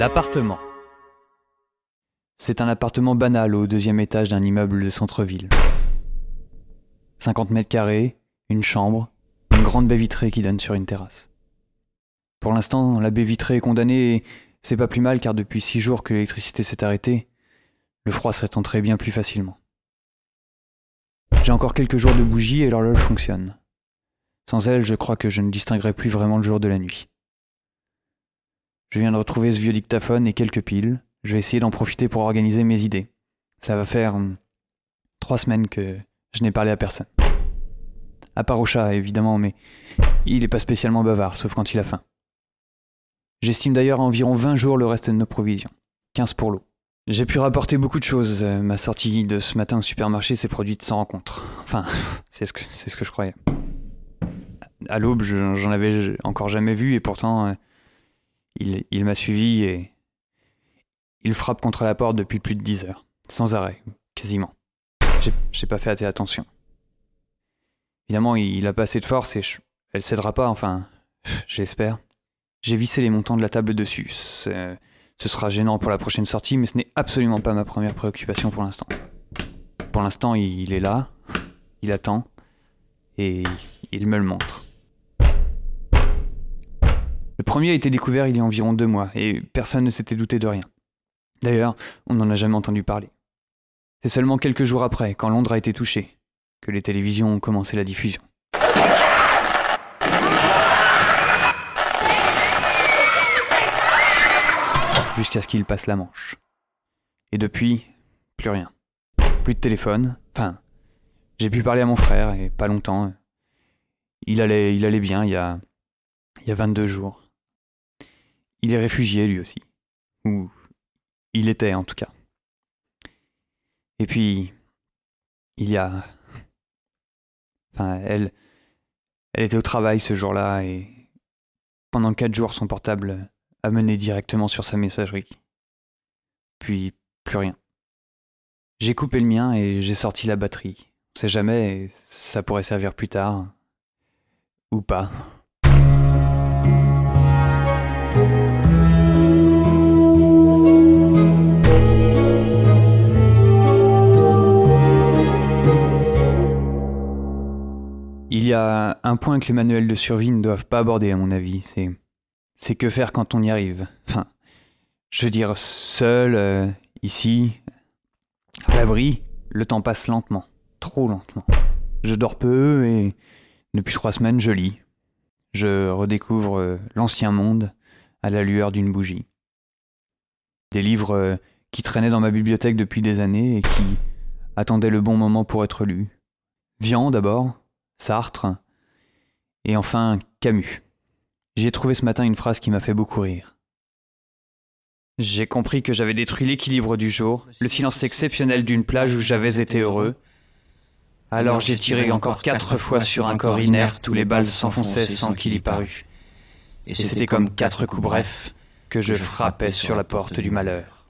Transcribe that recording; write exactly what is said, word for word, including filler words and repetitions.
L'appartement. C'est un appartement banal au deuxième étage d'un immeuble de centre-ville. cinquante mètres carrés, une chambre, une grande baie vitrée qui donne sur une terrasse. Pour l'instant, la baie vitrée est condamnée et c'est pas plus mal car depuis six jours que l'électricité s'est arrêtée, le froid serait entré bien plus facilement. J'ai encore quelques jours de bougie et l'horloge fonctionne. Sans elle, je crois que je ne distinguerai plus vraiment le jour de la nuit. Je viens de retrouver ce vieux dictaphone et quelques piles. Je vais essayer d'en profiter pour organiser mes idées. Ça va faire hum, trois semaines que je n'ai parlé à personne. À part au chat, évidemment, mais il n'est pas spécialement bavard, sauf quand il a faim. J'estime d'ailleurs à environ vingt jours le reste de nos provisions. quinze pour l'eau. J'ai pu rapporter beaucoup de choses. Ma sortie de ce matin au supermarché s'est produite sans rencontre. Enfin, c'est ce que, c'est ce que je croyais. À l'aube, je, j'en avais encore jamais vu et pourtant, euh, il, il m'a suivi et il frappe contre la porte depuis plus de dix heures. Sans arrêt, quasiment. J'ai, j'ai pas fait attention. Évidemment, il, il a pas assez de force et je, elle cédera pas, enfin, j'espère. J'ai vissé les montants de la table dessus. C'est, ce sera gênant pour la prochaine sortie, mais ce n'est absolument pas ma première préoccupation pour l'instant. Pour l'instant, il, il est là, il attend et il me le montre. Le premier a été découvert il y a environ deux mois, et personne ne s'était douté de rien. D'ailleurs, on n'en a jamais entendu parler. C'est seulement quelques jours après, quand Londres a été touchée, que les télévisions ont commencé la diffusion. Jusqu'à ce qu'il passe la Manche. Et depuis, plus rien. Plus de téléphone, enfin, j'ai pu parler à mon frère, et pas longtemps. Il allait, il allait bien il y a, il y a vingt-deux jours. Il est réfugié lui aussi. Ou il était en tout cas. Et puis, il y a... Enfin, elle... Elle était au travail ce jour-là et... Pendant quatre jours, son portable a mené directement sur sa messagerie. Puis, plus rien. J'ai coupé le mien et j'ai sorti la batterie. On sait jamais, ça pourrait servir plus tard. Ou pas. Il y a un point que les manuels de survie ne doivent pas aborder à mon avis, c'est, c'est que faire quand on y arrive. Enfin, je veux dire, seul, euh, ici, à l'abri, le temps passe lentement, trop lentement. Je dors peu et depuis trois semaines je lis. Je redécouvre euh, l'ancien monde à la lueur d'une bougie. Des livres euh, qui traînaient dans ma bibliothèque depuis des années et qui attendaient le bon moment pour être lus. Vian d'abord. Sartre, et enfin Camus. J'y ai trouvé ce matin une phrase qui m'a fait beaucoup rire. J'ai compris que j'avais détruit l'équilibre du jour, le silence exceptionnel d'une plage où j'avais été heureux. Alors j'ai tiré encore quatre fois sur un corps inerte où les balles s'enfonçaient sans qu'il y parût. Et c'était comme quatre coups brefs que je frappais sur la porte du malheur.